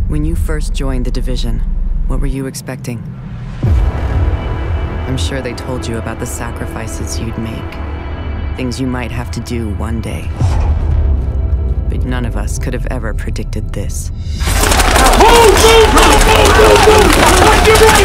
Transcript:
When you first joined the division, what were you expecting? I'm sure they told you about the sacrifices you'd make. Things you might have to do one day. But none of us could have ever predicted this. Move!